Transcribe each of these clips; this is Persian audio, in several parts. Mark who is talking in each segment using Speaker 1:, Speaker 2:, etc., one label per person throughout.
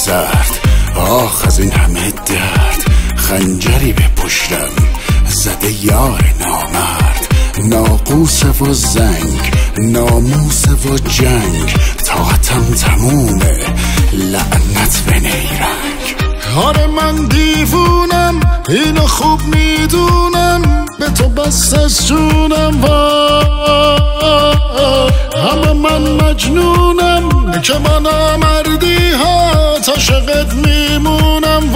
Speaker 1: زرد، آخ از این همه درد. خنجری به پشتم زده یار نامرد، ناقوس و زنگ، ناموس و جنگ. طاقتم تمومه، لعنت به نیرنگ.
Speaker 2: آره من دیوونم، اینو خوب میدونم، به تو بس از جونم. اما من مجنونم که من آمردی ها عاشقت میمونم.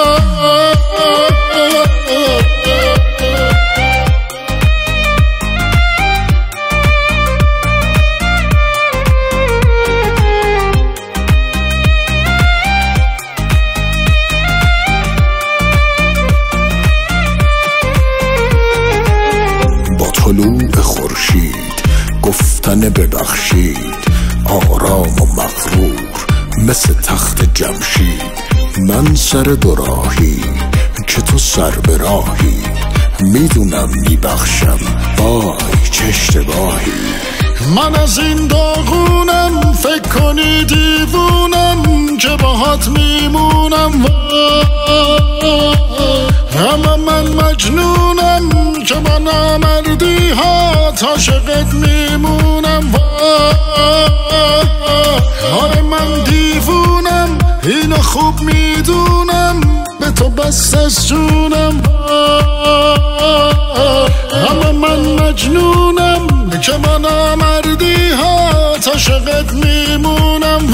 Speaker 1: طلوع خورشید گفتن ببخشید، آرام و مغرور مثل تخت جمشید. من سر دوراهی که تو سر به راهی، میدونم میبخشم وای چه اشتباهی.
Speaker 2: من از این داغونم، فکر کنی دیوونم که باهات میمونم. اما من مجنونم که من آمردی ها عاشقت میمونم. آره من دیوونم، اینو خوب میدونم، به تو بس از جونم. اما من مجنونم که من آمردی ها عاشقت میمونم.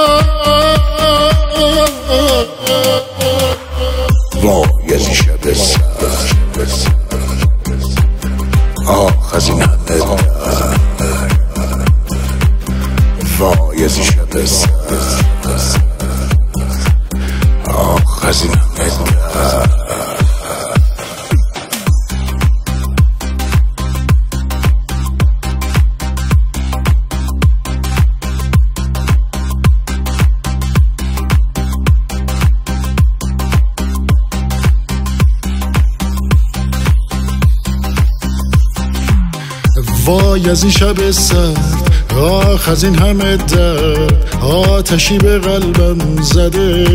Speaker 1: وای از این شب سرد، آخ از این همه درد. وای از این شب سرد، آخ از این همه درد.
Speaker 2: وای از این شب سرد، آخ از این همه درد. آتشی به قلبم زده،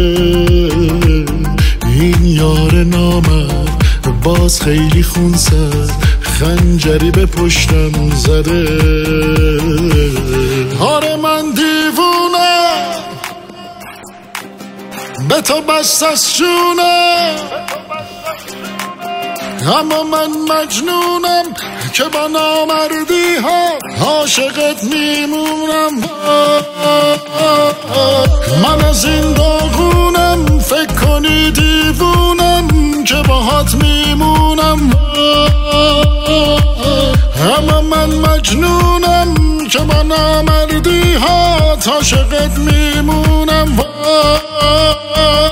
Speaker 2: این یار نامرد باز خیلی خونسرد، خنجری به پشتم زده. آره من دیوونم، به تو بس از جونم. اما من مجنونم که با نامردی ها عاشقت میمونم. من از این داغونم، فکر کنی دیوونم که باهات میمونم. اما من مجنونم که با نامردی ها عاشقت میمونم.